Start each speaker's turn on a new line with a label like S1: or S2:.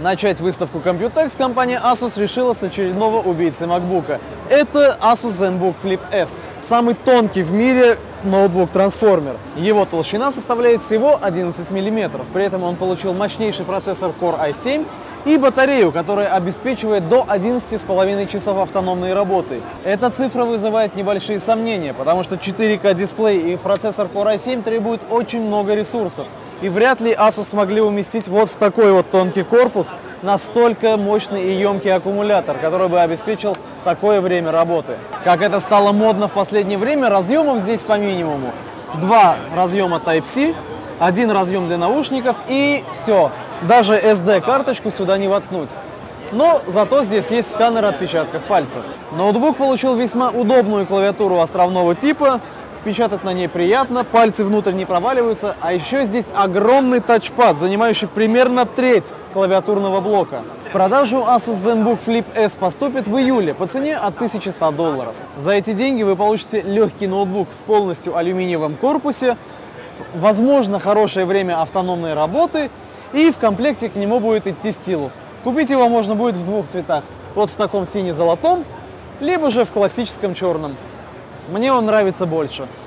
S1: Начать выставку Computex компания Asus решила с очередного убийцы MacBook. Это Asus ZenBook Flip S, самый тонкий в мире ноутбук-трансформер. Его толщина составляет всего 11 мм, при этом он получил мощнейший процессор Core i7 и батарею, которая обеспечивает до 11,5 часов автономной работы. Эта цифра вызывает небольшие сомнения, потому что 4К дисплей и процессор Core i7 требуют очень много ресурсов. И вряд ли Asus смогли уместить вот в такой вот тонкий корпус настолько мощный и емкий аккумулятор, который бы обеспечил такое время работы. Как это стало модно в последнее время, разъемов здесь по минимуму. 2 разъема Type-C, 1 разъем для наушников и все. Даже SD-карточку сюда не воткнуть. Но зато здесь есть сканер отпечатков пальцев. Ноутбук получил весьма удобную клавиатуру островного типа. Печатать на ней приятно, пальцы внутрь не проваливаются, а еще здесь огромный тачпад, занимающий примерно треть клавиатурного блока. В продажу Asus ZenBook Flip S поступит в июле по цене от $1100. За эти деньги вы получите легкий ноутбук в полностью алюминиевом корпусе, возможно, хорошее время автономной работы, и в комплекте к нему будет идти стилус. Купить его можно будет в 2 цветах, вот в таком сине-золотом, либо же в классическом черном. Мне он нравится больше.